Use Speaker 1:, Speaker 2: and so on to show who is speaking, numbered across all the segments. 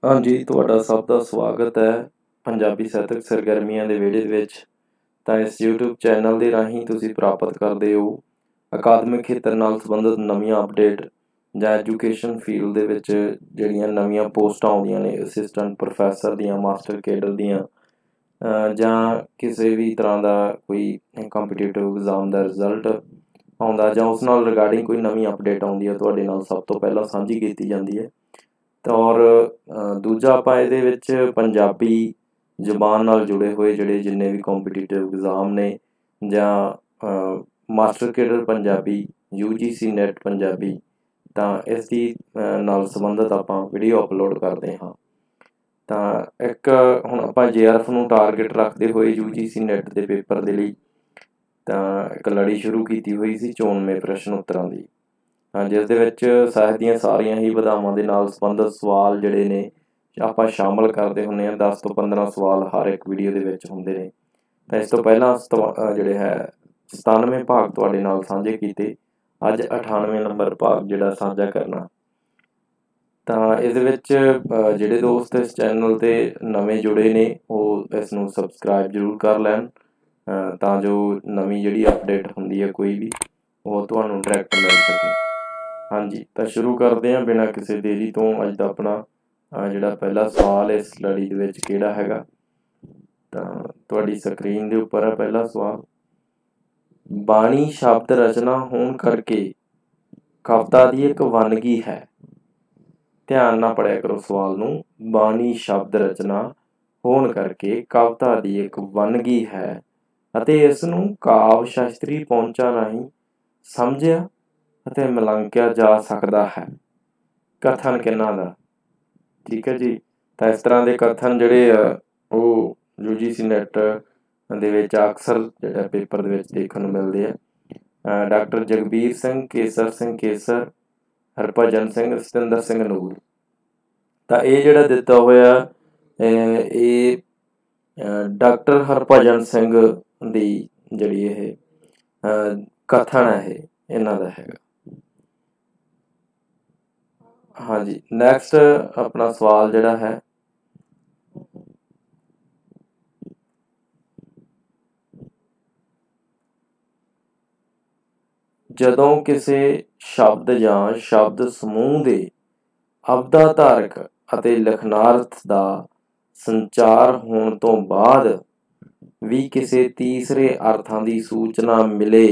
Speaker 1: हाँ जी, ਤੁਹਾਡਾ ਸਭ ਦਾ ਸਵਾਗਤ ਹੈ ਪੰਜਾਬੀ ਸਾਹਿਤਕ ਸਰਗਰਮੀਆਂ ਦੇ ਵਿਹੜੇ ਦੇ ਵਿੱਚ। ਤਾਂ ਇਸ YouTube ਚੈਨਲ ਦੇ ਰਾਹੀਂ ਤੁਸੀਂ ਪ੍ਰਾਪਤ ਕਰਦੇ ਹੋ ਅਕਾਦਮਿਕ ਖੇਤਰ ਨਾਲ ਸੰਬੰਧਿਤ ਨਵੀਆਂ ਅਪਡੇਟ ਜਾਂ ਐਜੂਕੇਸ਼ਨ ਫੀਲਡ ਦੇ ਵਿੱਚ ਜਿਹੜੀਆਂ ਨਵੀਆਂ ਪੋਸਟਾਂ ਆਉਂਦੀਆਂ ਨੇ, ਅਸਿਸਟੈਂਟ ਪ੍ਰੋਫੈਸਰ ਦੀਆਂ, ਮਾਸਟਰ ਕੇਡਰ ਦੀਆਂ, ਜਾਂ ਕਿਸੇ ਵੀ ਤਰ੍ਹਾਂ ਦਾ ਕੋਈ ਕੰਪੀਟੀਟਿਵ ਐਗਜ਼ਾਮ ਦਾ ਰਿਜ਼ਲਟ ਆਉਂਦਾ ਜਾਂ ਉਸ ਨਾਲ ਰਿਗਾਰਡਿੰਗ ਕੋਈ ਨਵੀਂ ਅਪਡੇਟ ਆਉਂਦੀ ਹੈ, ਤੁਹਾਡੇ ਨਾਲ ਸਭ ਤੋਂ ਪਹਿਲਾਂ ਸਾਂਝੀ ਕੀਤੀ ਜਾਂਦੀ ਹੈ। ਔਰ ਦੂਜਾ ਆਪਾਂ ਇਹਦੇ ਵਿੱਚ ਪੰਜਾਬੀ ਜ਼ੁਬਾਨ ਨਾਲ ਜੁੜੇ ਹੋਏ ਜਿਹੜੇ ਜਿੰਨੇ ਵੀ ਕੰਪੀਟੀਟਿਵ ਐਗਜ਼ਾਮ ਨੇ ਜਾਂ master cadre Punjabi, UGC NET Punjabi, ਤਾਂ ਇਸ ਦੀ ਨਾਲ ਸੰਬੰਧਿਤ ਆਪਾਂ ਵੀਡੀਓ ਅਪਲੋਡ ਕਰਦੇ ਹਾਂ। ਤਾਂ ਇੱਕ ਹੁਣ ਆਪਾਂ JRF ਨੂੰ ਟਾਰਗੇਟ ਰੱਖਦੇ ਹੋਏ UGC ਨੈਟ ਦੇ ਪੇਪਰ ਦੇ ਲਈ ਤਾਂ ਇੱਕ ਲੜੀ ਸ਼ੁਰੂ ਕੀਤੀ ਹੋਈ ਸੀ 94 ਪ੍ਰਸ਼ਨ ਉੱਤਰਾਂ ਦੀ, ਜਿਸ ਦੇ ਵਿੱਚ ਸਾਹਿਤ ਦੀਆਂ ਸਾਰੀਆਂ ਹੀ ਵਿਧਾਵਾਂ ਦੇ ਨਾਲ ਸੰਬੰਧਿਤ ਸਵਾਲ ਜਿਹੜੇ ਨੇ ਆਪਾਂ ਸ਼ਾਮਲ ਕਰਦੇ ਹੁੰਦੇ ਹਾਂ। 10 ਤੋਂ 15 ਸਵਾਲ ਹਰ ਇੱਕ ਵੀਡੀਓ ਦੇ ਵਿੱਚ ਹੁੰਦੇ ਨੇ। ਤਾਂ ਇਸ ਤੋਂ ਪਹਿਲਾਂ ਜਿਹੜੇ ਹੈ 97 ਭਾਗ ਤੁਹਾਡੇ ਨਾਲ ਸਾਂਝੇ ਕੀਤੇ, ਅੱਜ 98 ਨੰਬਰ ਭਾਗ ਜਿਹੜਾ ਸਾਂਝਾ ਕਰਨਾ। ਤਾਂ ਇਹਦੇ ਵਿੱਚ ਜਿਹੜੇ ਦੋਸਤ ਇਸ ਚੈਨਲ 'ਤੇ ਨਵੇਂ ਜੁੜੇ ਨੇ ਉਹ ਇਸ ਨੂੰ ਸਬਸਕ੍ਰਾਈਬ ਜ਼ਰੂਰ ਕਰ ਲੈਣ, ਤਾਂ ਜੋ ਨਵੀਂ ਜਿਹੜੀ ਅਪਡੇਟ ਹੁੰਦੀ ਹੈ ਕੋਈ ਵੀ ਉਹ ਤੁਹਾਨੂੰ ਡਾਇਰੈਕਟ ਮਿਲ ਸਕੇ। ਹਾਂਜੀ, ਤਾਂ ਸ਼ੁਰੂ ਕਰਦੇ ਹਾਂ ਬਿਨਾਂ ਕਿਸੇ ਦੇਰੀ ਤੋਂ। ਅੱਜ ਦਾ ਆਪਣਾ ਜਿਹੜਾ ਪਹਿਲਾ ਸਵਾਲ ਇਸ ਲੜੀ ਦੇ ਵਿੱਚ ਕਿਹੜਾ ਹੈਗਾ, ਤਾਂ ਤੁਹਾਡੀ ਸਕਰੀਨ ਦੇ ਉੱਪਰ ਹੈ ਪਹਿਲਾ ਸਵਾਲ। ਬਾਣੀ ਸ਼ਬਦ ਰਚਨਾ ਹੋਣ ਕਰਕੇ ਕਵਿਤਾ ਦੀ ਇੱਕ ਵੰਨਗੀ ਹੈ। ਧਿਆਨ ਨਾਲ ਪੜ੍ਹਿਆ ਕਰੋ ਸਵਾਲ ਨੂੰ। ਬਾਣੀ ਸ਼ਬਦ ਰਚਨਾ ਹੋਣ ਕਰਕੇ ਕਵਿਤਾ ਦੀ ਇੱਕ ਵੰਨਗੀ ਹੈ ਅਤੇ ਇਸ ਨੂੰ ਕਾਵਿ ਸ਼ਾਸਤਰੀ ਪਹੁੰਚਾਂ ਰਾਹੀਂ ਸਮਝਿਆ ਅਤੇ ਮਿਲਾਂਕਿਆ ਜਾ ਸਕਦਾ ਹੈ। ਕਥਨ ਕਿਹਨਾਂ ਦਾ? ਠੀਕ ਹੈ ਜੀ। ਤਾਂ ਇਸ ਤਰ੍ਹਾਂ ਦੇ ਕਥਨ ਜਿਹੜੇ ਆ ਉਹ UGC ਨੈਟ ਦੇ ਵਿੱਚ ਅਕਸਰ ਜਿਹੜਾ ਪੇਪਰ ਦੇ ਵਿੱਚ ਦੇਖਣ ਨੂੰ ਮਿਲਦੇ ਆ। ਡਾਕਟਰ ਜਗਬੀਰ ਸਿੰਘ, ਕੇਸਰ ਸਿੰਘ ਕੇਸਰ, ਹਰਭਜਨ ਸਿੰਘ, ਸਤਿੰਦਰ ਸਿੰਘ ਨੂਰ। ਤਾਂ ਇਹ ਜਿਹੜਾ ਦਿੱਤਾ ਹੋਇਆ ਇਹ ਡਾਕਟਰ ਹਰਭਜਨ ਸਿੰਘ ਦੀ ਜਿਹੜੀ ਇਹ ਕਥਨ ਹੈ ਇਹ ਇਹਨਾਂ ਦਾ ਹੈਗਾ। ਹਾਂਜੀ, ਨੈਕਸਟ ਆਪਣਾ ਸਵਾਲ ਜਿਹੜਾ ਹੈ ਜਦੋਂ ਕਿਸੇ ਸ਼ਬਦ ਜਾਂ ਸ਼ਬਦ ਸਮੂਹ ਦੇ ਅਬਦਾ ਧਾਰਕ ਅਤੇ ਲਿਖਨਾਰਥ ਦਾ ਸੰਚਾਰ ਹੋਣ ਤੋਂ ਬਾਅਦ ਵੀ ਕਿਸੇ ਤੀਸਰੇ ਅਰਥਾਂ ਦੀ ਸੂਚਨਾ ਮਿਲੇ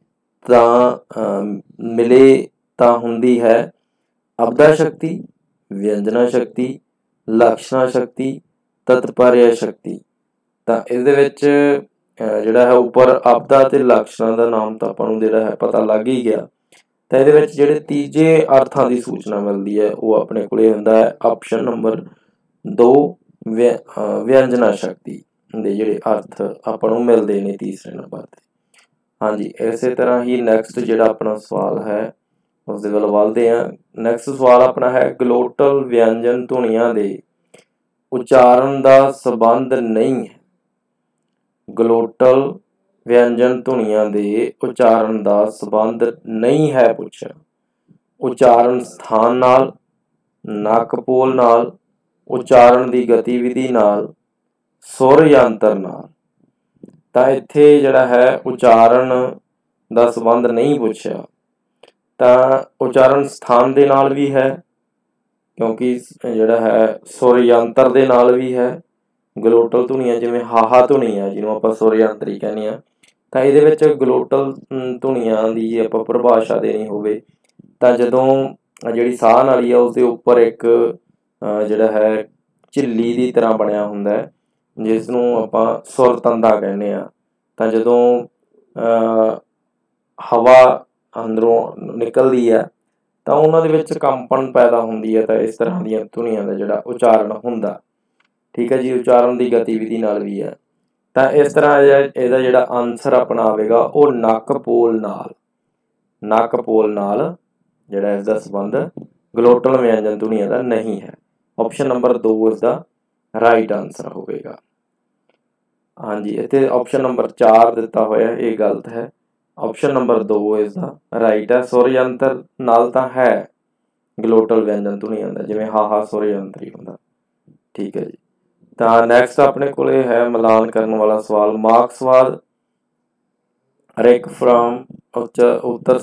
Speaker 1: ਤਾਂ ਹੁੰਦੀ ਹੈ ਅਬਦਾ ਸ਼ਕਤੀ, ਵਿਅੰਜਨਾ ਸ਼ਕਤੀ, ਲਕਸ਼ਣਾ ਸ਼ਕਤੀ, ਤਤਪਰਯ ਸ਼ਕਤੀ। ਤਾਂ ਇਹਦੇ ਵਿੱਚ ਜਿਹੜਾ ਹੈ ਉੱਪਰ ਅਬਦਾ ਤੇ ਲਕਸ਼ਣਾ ਦਾ ਨਾਮ ਤਾਂ ਆਪਾਂ ਨੂੰ ਜਿਹੜਾ ਹੈ ਪਤਾ ਲੱਗ ਹੀ ਗਿਆ। ਤਾਂ ਇਹਦੇ ਵਿੱਚ ਜਿਹੜੇ ਤੀਜੇ ਅਰਥਾਂ ਦੀ ਸੂਚਨਾ ਮਿਲਦੀ ਹੈ ਉਹ ਆਪਣੇ ਕੋਲੇ ਹੁੰਦਾ ਹੈ ਆਪਸ਼ਨ ਨੰਬਰ 2, ਵਿਅੰਜਨਾ ਸ਼ਕਤੀ ਦੇ ਜਿਹੜੇ ਅਰਥ ਆਪਾਂ ਨੂੰ ਮਿਲਦੇ ਨੇ ਤੀਸਰੇ ਨੰਬਰ 'ਤੇ। ਹਾਂਜੀ, ਇਸੇ ਤਰ੍ਹਾਂ ਹੀ ਨੈਕਸਟ ਜਿਹੜਾ ਆਪਣਾ ਸਵਾਲ ਹੈ ਉਸ ਦੇ ਵੱਲ ਵੱਧਦੇ ਹਾਂ। ਨੈਕਸਟ ਸਵਾਲ ਆਪਣਾ ਹੈ ਗਲੋਟਲ ਵਿਅੰਜਨ ਧੁਨੀਆਂ ਦੇ ਉਚਾਰਨ ਦਾ ਸੰਬੰਧ ਨਹੀਂ ਹੈ। ਗਲੋਟਲ ਵਿਅੰਜਨ ਧੁਨੀਆਂ ਦੇ ਉਚਾਰਨ ਦਾ ਸੰਬੰਧ ਨਹੀਂ ਹੈ ਪੁੱਛਿਆ। ਉਚਾਰਨ ਸਥਾਨ ਨਾਲ, ਨੱਕ ਪੋਲ ਨਾਲ, ਉਚਾਰਨ ਦੀ ਗਤੀਵਿਧੀ ਨਾਲ, ਸੁਰ ਯੰਤਰ ਨਾਲ। ਤਾਂ ਇੱਥੇ ਜਿਹੜਾ ਹੈ ਉਚਾਰਨ ਦਾ ਸੰਬੰਧ ਨਹੀਂ ਪੁੱਛਿਆ। ਤਾਂ ਉਚਾਰਨ ਸਥਾਨ ਦੇ ਨਾਲ ਵੀ ਹੈ, ਕਿਉਂਕਿ ਜਿਹੜਾ ਹੈ ਸੁਰ ਯੰਤਰ ਦੇ ਨਾਲ ਵੀ ਹੈ। ਗਲੋਟਲ ਧੁਨੀਆਂ ਜਿਵੇਂ ਹਾਹਾ ਧੁਨੀ ਆ ਜਿਹਨੂੰ ਆਪਾਂ ਸੁਰ ਯੰਤਰੀ ਕਹਿੰਦੇ ਹਾਂ, ਤਾਂ ਇਹਦੇ ਵਿੱਚ ਗਲੋਟਲ ਧੁਨੀਆਂ ਦੀ ਆਪਾਂ ਪਰਿਭਾਸ਼ਾ ਦੇਣੀ ਹੋਵੇ ਤਾਂ ਜਦੋਂ ਜਿਹੜੀ ਸਾਹ ਨਾਲੀ ਆ ਉਸਦੇ ਉੱਪਰ ਇੱਕ ਜਿਹੜਾ ਹੈ ਝਿੱਲੀ ਦੀ ਤਰ੍ਹਾਂ ਬਣਿਆ ਹੁੰਦਾ ਹੈ ਜਿਸ ਨੂੰ ਆਪਾਂ ਸੁਰ ਤੰਦਾ ਕਹਿੰਦੇ ਹਾਂ। ਤਾਂ ਜਦੋਂ ਹਵਾ ਅੰਦਰੋਂ ਨਿਕਲਦੀ ਹੈ ਤਾਂ ਉਹਨਾਂ ਦੇ ਵਿੱਚ ਕੰਪਨ ਪੈਦਾ ਹੁੰਦੀ ਹੈ। ਤਾਂ ਇਸ ਤਰ੍ਹਾਂ ਦੀਆਂ ਧੁਨੀਆਂ ਦਾ ਜਿਹੜਾ ਉਚਾਰਨ ਹੁੰਦਾ, ਠੀਕ ਹੈ ਜੀ, ਉਚਾਰਨ ਦੀ ਗਤੀਵਿਧੀ ਨਾਲ ਵੀ ਹੈ। ਤਾਂ ਇਸ ਤਰ੍ਹਾਂ ਇਹਦਾ ਜਿਹੜਾ ਆਨਸਰ ਆਪਣਾ ਆਵੇਗਾ ਉਹ ਨੱਕ ਪੋਲ ਨਾਲ। ਨੱਕ ਪੋਲ ਨਾਲ ਜਿਹੜਾ ਇਸਦਾ ਸੰਬੰਧ ਗਲੋਟਲ ਵਿਅੰਜਨ ਧੁਨੀਆਂ ਦਾ ਨਹੀਂ ਹੈ। ਆਪਸ਼ਨ ਨੰਬਰ 2 ਇਸਦਾ ਰਾਈਟ ਆਨਸਰ ਹੋਵੇਗਾ। ਹਾਂਜੀ, ਇੱਥੇ ਆਪਸ਼ਨ ਨੰਬਰ 4 ਦਿੱਤਾ ਹੋਇਆ ਇਹ ਗਲਤ ਹੈ। ਆਪਸ਼ਨ ਨੰਬਰ 2 ਇਸਦਾ ਰਾਈਟ ਹੈ। ਸੁਰ ਯੰਤਰ ਨਾਲ ਤਾਂ ਹੈ ਗਲੋਟਲ ਵਿਅੰਜਨ ਧੁਨੀਆਂ ਦਾ, ਜਿਵੇਂ ਹਾਹਾ ਸੁਰ ਯੰਤਰ ਹੀ ਹੁੰਦਾ। ठीक है जी। ਤਾਂ ਨੈਕਸਟ ਆਪਣੇ ਕੋਲੇ ਹੈ ਮਿਲਾਨ ਕਰਨ ਵਾਲਾ ਸਵਾਲ। ਮਾਰਕਸਵਾਦ, ਰਿਕ ਫਰਮ ਉੱਤਰ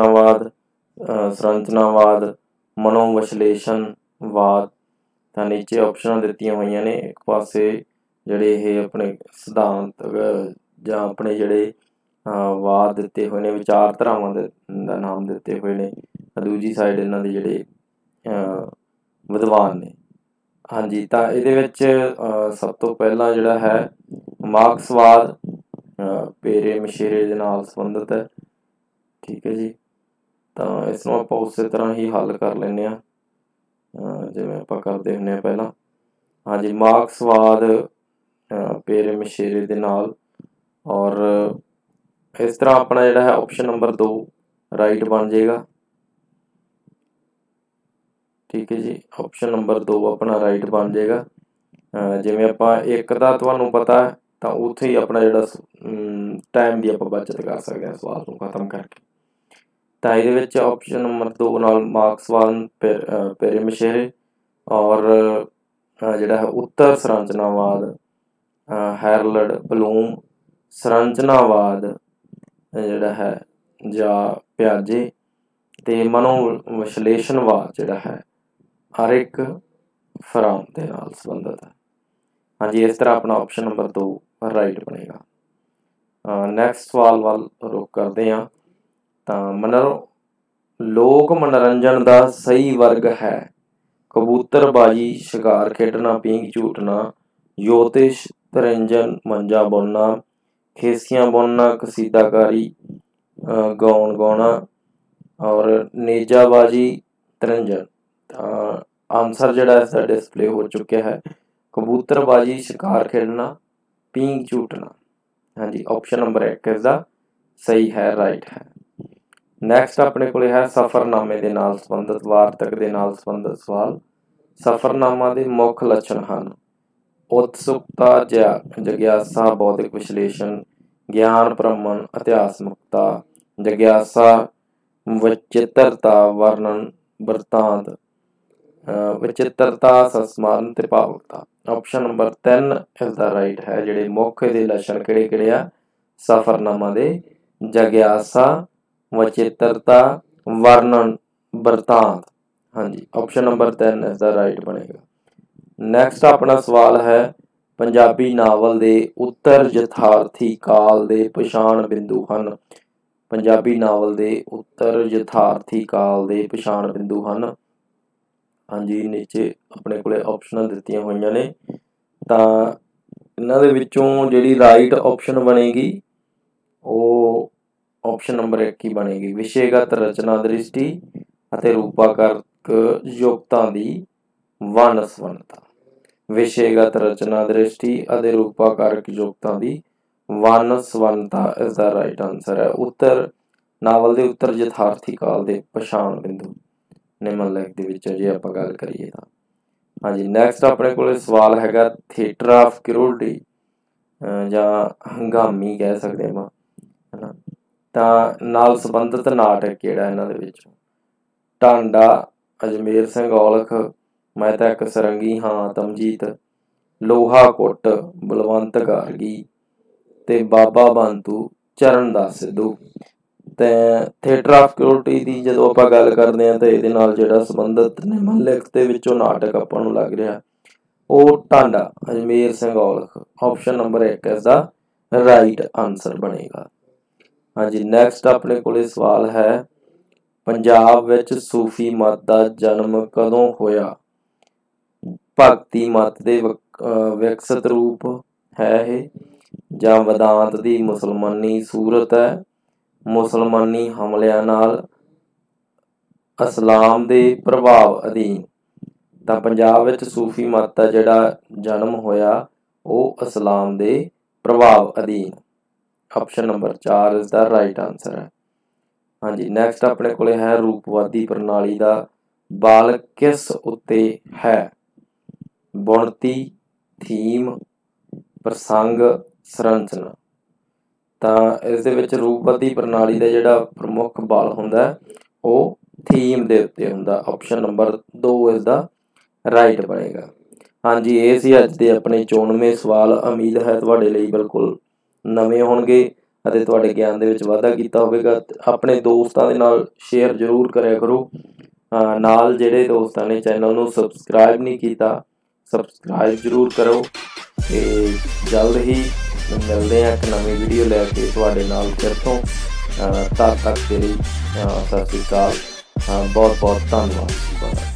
Speaker 1: ਸੰਰਚਨਾਵਾਦ, ਮਨੋਵਿਸ਼ਲੇਸ਼ਣਵਾਦ। ਤਾਂ ਨੀਚੇ ਆਪਸ਼ਨਾਂ ਦਿੱਤੀਆਂ ਹੋਈਆਂ ਨੇ। ਇੱਕ ਪਾਸੇ ਜਿਹੜੇ ਇਹ ਆਪਣੇ ਸਿਧਾਂਤ ਜਾਂ ਆਪਣੇ ਜਿਹੜੇ ਵਾਦ ਦਿੱਤੇ ਹੋਏ ਨੇ, ਵਿਚਾਰਧਾਰਾਵਾਂ ਦਾ ਨਾਮ ਦਿੱਤੇ ਹੋਏ ਨੇ। ਦੂਜੀ ਸਾਈਡ ਇਹਨਾਂ ਦੇ ਜਿਹੜੇ ਵਿਦਵਾਨ ਨੇ। ਹਾਂਜੀ, ਤਾਂ ਇਹਦੇ ਵਿੱਚ ਸਭ ਤੋਂ ਪਹਿਲਾਂ ਜਿਹੜਾ ਹੈ ਮਾਰਕਸਵਾਦ ਪੇਰੇ ਮਛੇਰੇ ਦੇ ਨਾਲ ਸੰਬੰਧਿਤ ਹੈ। ਠੀਕ ਹੈ ਜੀ। ਤਾਂ ਇਸ ਨੂੰ ਆਪਾਂ ਉਸੇ ਤਰ੍ਹਾਂ ਹੀ ਹੱਲ ਕਰ ਲੈਂਦੇ ਹਾਂ ਜਿਵੇਂ ਆਪਾਂ ਕਰਦੇ ਹੁੰਦੇ ਹਾਂ ਪਹਿਲਾਂ। ਹਾਂਜੀ, ਮਾਰਕਸਵਾਦ ਪੇਰੇ ਮਛੇਰੇ ਦੇ ਨਾਲ। ਔਰ ਇਸ ਤਰ੍ਹਾਂ ਆਪਣਾ ਜਿਹੜਾ ਹੈ ਆਪਸ਼ਨ ਨੰਬਰ 2 ਰਾਈਟ ਬਣ ਜਾਏਗਾ। ਠੀਕ ਹੈ ਜੀ, ਆਪਸ਼ਨ ਨੰਬਰ 2 ਆਪਣਾ ਰਾਈਟ ਬਣ ਜਾਏਗਾ। ਜਿਵੇਂ ਆਪਾਂ ਇੱਕ ਦਾ ਤੁਹਾਨੂੰ ਪਤਾ ਹੈ ਤਾਂ ਉੱਥੇ ਹੀ ਆਪਣਾ ਜਿਹੜਾ ਟਾਈਮ ਦੀ ਆਪਾਂ ਬੱਚਤ ਕਰ ਸਕਦੇ ਹਾਂ ਸਵਾਲ ਨੂੰ ਖਤਮ ਕਰਕੇ। ਤਾਂ ਇਹਦੇ ਵਿੱਚ ਆਪਸ਼ਨ ਨੰਬਰ 2 ਨਾਲ ਮਾਰਕਸਵਾਦ ਪੇਰੇ ਮਛੇਰੇ ਔਰ ਜਿਹੜਾ ਹੈ ਉੱਤਰ ਸੰਰਚਨਾਵਾਦ ਹੈਰਲਡ ਬਲੂਮ, ਸੰਰਚਨਾਵਾਦ ਜਿਹੜਾ ਹੈ ਜਾਂ ਪਿਆਜੇ, ਅਤੇ ਮਨੋਵਿਸ਼ਲੇਸ਼ਣਵਾਦ ਜਿਹੜਾ ਹੈ ਰਿਕ ਫਰਮ ਦੇ ਨਾਲ ਸੰਬੰਧਿਤ ਹੈ। ਹਾਂਜੀ, ਇਸ ਤਰ੍ਹਾਂ ਆਪਣਾ ਆਪਸ਼ਨ ਨੰਬਰ 2 ਰਾਈਟ ਬਣੇਗਾ। ਨੈਕਸਟ ਸਵਾਲ ਵੱਲ ਰੁਖ ਕਰਦੇ ਹਾਂ। ਤਾਂ ਲੋਕ ਮਨੋਰੰਜਨ ਦਾ ਸਹੀ ਵਰਗ ਹੈ ਕਬੂਤਰਬਾਜੀ, ਸ਼ਿਕਾਰ ਖੇਡਣਾ, ਪੀਂਘ ਝੂਟਣਾ, ਜੋਤਿਸ਼, ਤਰਿੰਜਣ, ਮੰਜਾ ਬੁਣਨਾ, ਖੇਸੀਆਂ ਬੁਣਨਾ, ਕਸੀਦਾਕਾਰੀ, ਗਾਉਣਾ ਔਰ ਨੇਜਾਬਾਜੀ, ਤਰਿੰਜਣ। ਤਾਂ ਆਨਸਰ ਜਿਹੜਾ ਇਸਦਾ ਡਿਸਪਲੇ ਹੋ ਚੁੱਕਿਆ ਹੈ ਕਬੂਤਰਬਾਜੀ, ਸ਼ਿਕਾਰ ਖੇਡਣਾ, ਪੀਂਘ ਝੂਟਣਾ। ਹਾਂਜੀ, ਆਪਸ਼ਨ ਨੰਬਰ 1 ਇਸਦਾ ਸਹੀ ਹੈ, ਰਾਈਟ ਹੈ। ਨੈਕਸਟ ਆਪਣੇ ਕੋਲ ਹੈ ਸਫ਼ਰਨਾਮੇ ਦੇ ਨਾਲ ਸੰਬੰਧਿਤ, ਵਾਰਤਕ ਦੇ ਨਾਲ ਸੰਬੰਧਿਤ ਸਵਾਲ। ਸਫ਼ਰਨਾਮਾ ਦੇ ਮੁੱਖ ਲੱਛਣ ਹਨ ਉਤਸੁਕਤਾ, ਜਗਿਆਸਾ, ਬੌਧਿਕ ਵਿਸ਼ਲੇਸ਼ਣ, ਗਿਆਨ ਭਰਮਣ, ਇਤਿਹਾਸਮੁਕਤਾ, ਜਗਿਆਸਾ, ਵਿਚਿੱਤਰਤਾ, ਵਰਣਨ, ਬਿਰਤਾਂਤ, ਵਿਚਿੱਤਰਤਾ, ਸੰਸਮਰਨ ਤੇ ਭਾਵੁਕਤਾ। ਆਪਸ਼ਨ ਨੰਬਰ 3 ਇਸਦਾ ਰਾਈਟ ਹੈ। ਜਿਹੜੇ ਮੁੱਖ ਇਹਦੇ ਲੱਛਣ ਕਿਹੜੇ ਕਿਹੜੇ ਆ ਸਫ਼ਰਨਾਮਾ ਦੇ? ਜਗਿਆਸਾ, ਵਿਚਿੱਤਰਤਾ, ਵਰਣਨ, ਬਿਰਤਾਂਤ। ਹਾਂਜੀ, ਆਪਸ਼ਨ ਨੰਬਰ 3 ਇਸਦਾ ਰਾਈਟ ਬਣੇਗਾ। ਨੈਕਸਟ ਆਪਣਾ ਸਵਾਲ ਹੈ ਪੰਜਾਬੀ ਨਾਵਲ ਦੇ ਉੱਤਰ ਯਥਾਰਥੀ ਕਾਲ ਦੇ ਪਛਾਣ ਬਿੰਦੂ ਹਨ। ਪੰਜਾਬੀ ਨਾਵਲ ਦੇ ਉੱਤਰ ਯਥਾਰਥੀ ਕਾਲ ਦੇ ਪਛਾਣ ਬਿੰਦੂ ਹਨ। ਹਾਂਜੀ, ਨੀਚੇ ਆਪਣੇ ਕੋਲੇ ਆਪਸ਼ਨਾਂ ਦਿੱਤੀਆਂ ਹੋਈਆਂ ਨੇ। ਤਾਂ ਇਹਨਾਂ ਦੇ ਵਿੱਚੋਂ ਜਿਹੜੀ ਰਾਈਟ ਆਪਸ਼ਨ ਬਣੇਗੀ ਉਹ ਆਪਸ਼ਨ ਨੰਬਰ 1 ਹੀ ਬਣੇਗੀ। ਵਿਸ਼ੇਗਤ ਰਚਨਾ ਦ੍ਰਿਸ਼ਟੀ ਅਤੇ ਰੂਪਾਕਾਰਕ ਯੁਕਤਾਂ ਦੀ ਵੰਨ ਸੁਵੰਨਤਾ। ਵਿਸ਼ੇਗਤ ਰਚਨਾ ਦ੍ਰਿਸ਼ਟੀ ਅਤੇ ਰੂਪਾਕਾਰਕ ਯੁਕਤਾਂ ਦੀ ਵੰਨ ਸੁਵੰਨਤਾ ਇਸਦਾ ਰਾਈਟ ਆਨਸਰ ਹੈ। ਨਾਵਲ ਦੇ ਉੱਤਰ ਯਥਾਰਥੀ ਕਾਲ ਦੇ ਪਛਾਣ ਬਿੰਦੂ ਨਿਮਨ ਲਿਖਤ ਦੇ ਵਿੱਚੋਂ ਜੇ ਆਪਾਂ ਗੱਲ ਕਰੀਏ ਤਾਂ। ਹਾਂਜੀ, ਨੈਕਸਟ ਆਪਣੇ ਕੋਲ ਸਵਾਲ ਹੈਗਾ ਥੀਏਟਰ ਆਫ ਕਿਊਰਿਓਸਿਟੀ ਜਾਂ ਹੰਗਾਮੀ ਕਹਿ ਸਕਦੇ ਆਪਾਂ, ਹੈ ਨਾ। ਤਾਂ ਨਾਲ ਸੰਬੰਧਿਤ ਨਾਟਕ ਕਿਹੜਾ ਇਹਨਾਂ ਦੇ ਵਿੱਚੋਂ? ਟਾਂਡਾ, ਅਜਮੇਰ ਸਿੰਘ ਔਲਖ, ਮੈਂ ਤਾਂ ਇੱਕ ਸਰੰਗੀ ਹਾਂ ਤਮਜੀਤ, ਲੋਹਾ ਕੁੱਟ, ਬਲਵੰਤ ਗਾਰਗੀ ਤੇ ਬਾਬਾ ਬੰਤੂ ਚਰਨਦਾਸ ਸਿੱਧੂ। ਤੇ ਥੀਏਟਰ ਆਫ ਕਿਊਰਿਓਸਿਟੀ ਦੀ ਜਦੋਂ ਆਪਾਂ ਗੱਲ ਕਰਦੇ ਹਾਂ ਤਾਂ ਇਹਦੇ ਨਾਲ ਜਿਹੜਾ ਸੰਬੰਧਿਤ ਨਿਮਨ ਲਿਖਤ ਦੇ ਵਿੱਚੋਂ ਨਾਟਕ ਆਪਾਂ ਨੂੰ ਲੱਗ ਰਿਹਾ ਉਹ ਟਾਂਡਾ, ਅਜਮੇਰ ਸਿੰਘ ਔਲਖ। ਆਪਸ਼ਨ ਨੰਬਰ 1 ਇਸਦਾ ਰਾਈਟ ਆਨਸਰ ਬਣੇਗਾ। ਹਾਂਜੀ, ਨੈਕਸਟ ਆਪਣੇ ਕੋਲੇ ਸਵਾਲ ਹੈ ਪੰਜਾਬ ਵਿੱਚ ਸੂਫੀ ਮਤ ਦਾ ਜਨਮ ਕਦੋਂ ਹੋਇਆ? ਭਗਤੀ ਮਤ ਦੇ ਵਿਕਸਿਤ ਰੂਪ ਹੈ ਇਹ, ਜਾਂ ਵਿਦਾਂਤ ਦੀ ਮੁਸਲਮਾਨੀ ਸੂਰਤ ਹੈ, ਮੁਸਲਮਾਨੀ ਹਮਲਿਆਂ ਨਾਲ, ਇਸਲਾਮ ਦੇ ਪ੍ਰਭਾਵ ਅਧੀਨ। ਤਾਂ ਪੰਜਾਬ ਵਿੱਚ ਸੂਫੀ ਮਤ ਦਾ ਜਿਹੜਾ ਜਨਮ ਹੋਇਆ ਉਹ ਇਸਲਾਮ ਦੇ ਪ੍ਰਭਾਵ ਅਧੀਨ। ਆਪਸ਼ਨ ਨੰਬਰ 4 ਇਸਦਾ ਰਾਈਟ ਆਨਸਰ ਹੈ। ਹਾਂਜੀ, ਨੈਕਸਟ ਆਪਣੇ ਕੋਲੇ ਹੈ ਰੂਪਵਾਦੀ ਪ੍ਰਣਾਲੀ ਦਾ ਬਲ ਕਿਸ ਉੱਤੇ ਹੈ? ਬੁਣਤੀ, ਥੀਮ, ਪ੍ਰਸੰਗ, ਸੰਰਚਨਾ। ਤਾਂ ਇਸ ਦੇ ਵਿੱਚ ਰੂਪਵਾਦੀ ਪ੍ਰਣਾਲੀ ਦਾ ਜਿਹੜਾ ਪ੍ਰਮੁੱਖ ਬਲ ਹੁੰਦਾ ਉਹ ਥੀਮ ਦੇ ਉੱਤੇ ਹੁੰਦਾ। ਆਪਸ਼ਨ ਨੰਬਰ 2 ਇਸਦਾ ਰਾਈਟ ਬਣੇਗਾ। हाँ जी, ਇਹ ਸੀ ਅੱਜ ਦੇ ਆਪਣੇ 94 ਸਵਾਲ। ਉਮੀਦ ਹੈ ਤੁਹਾਡੇ ਲਈ ਬਿਲਕੁਲ ਨਵੇਂ ਹੋਣਗੇ ਅਤੇ ਤੁਹਾਡੇ ਗਿਆਨ ਦੇ ਵਿੱਚ ਵਾਧਾ ਕੀਤਾ ਹੋਵੇਗਾ। ਆਪਣੇ ਦੋਸਤਾਂ ਦੇ ਨਾਲ ਸ਼ੇਅਰ ਜ਼ਰੂਰ ਕਰਿਆ ਕਰੋ। ਨਾਲ ਜਿਹੜੇ ਦੋਸਤਾਂ ਨੇ ਚੈਨਲ ਨੂੰ ਸਬਸਕ੍ਰਾਈਬ ਨਹੀਂ ਕੀਤਾ, ਸਬਸਕ੍ਰਾਈਬ ਜ਼ਰੂਰ ਕਰੋ। ਤੇ ਜਲਦ ਹੀ ਮਿਲਦੇ ਹਾਂ ਇੱਕ ਨਵੀਂ ਵੀਡੀਓ ਲੈ ਕੇ ਤੁਹਾਡੇ ਨਾਲ ਫਿਰ ਤੋਂ। ਤਦ ਤੱਕ ਦੇ ਲਈ ਸਤਿ ਸ਼੍ਰੀ ਅਕਾਲ। ਬਹੁਤ ਬਹੁਤ ਧੰਨਵਾਦ।